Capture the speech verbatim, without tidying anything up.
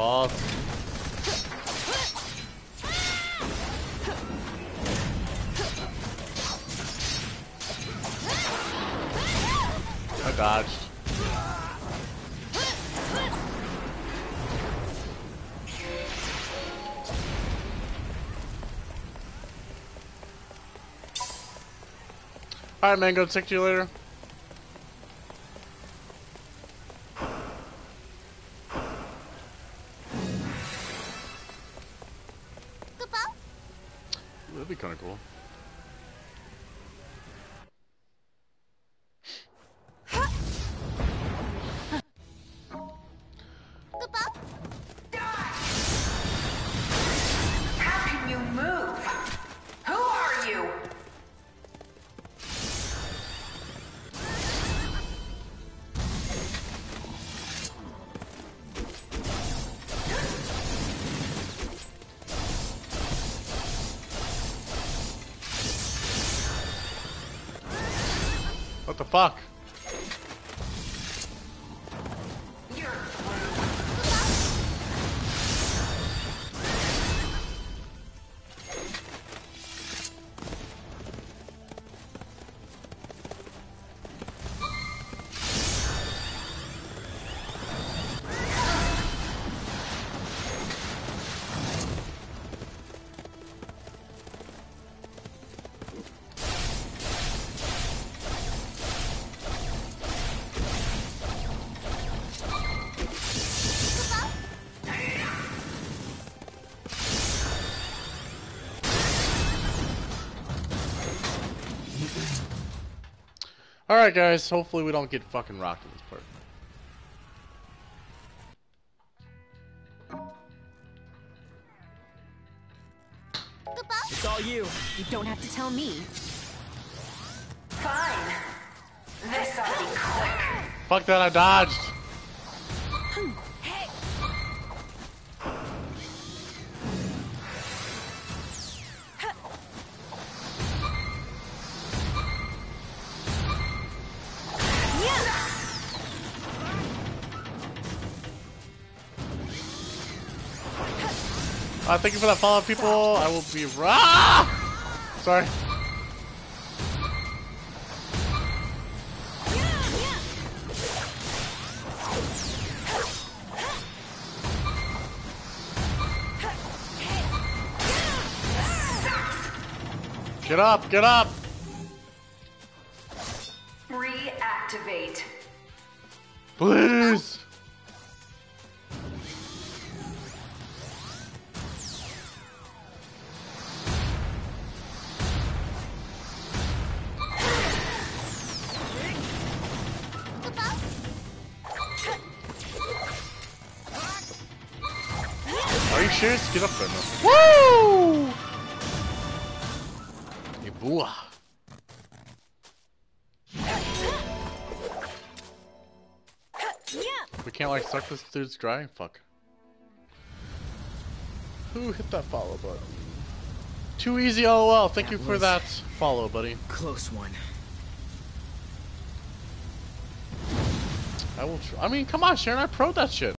fault. I dodged. Alright, man, go talk to you later. That'd be kind of cool. How can you move? Who are you? What the fuck? You're Alright, guys. Hopefully we don't get fucking rocked in this part. It's all you. You don't have to tell me. fine. This ought to be quick. Fuck that, I dodged. Hey! Uh, thank you for that follow, people. I will be raw. Sorry. Get up, get up. Reactivate. Please. Are you serious? Get up there now. Woo! Ibua. We can't like suck this dude's dry? Fuck. Who hit that follow button? Too easy, lol. Thank That you for was that follow, buddy. Close one. I will try. I mean, come on, Sharon. I pro'd that shit.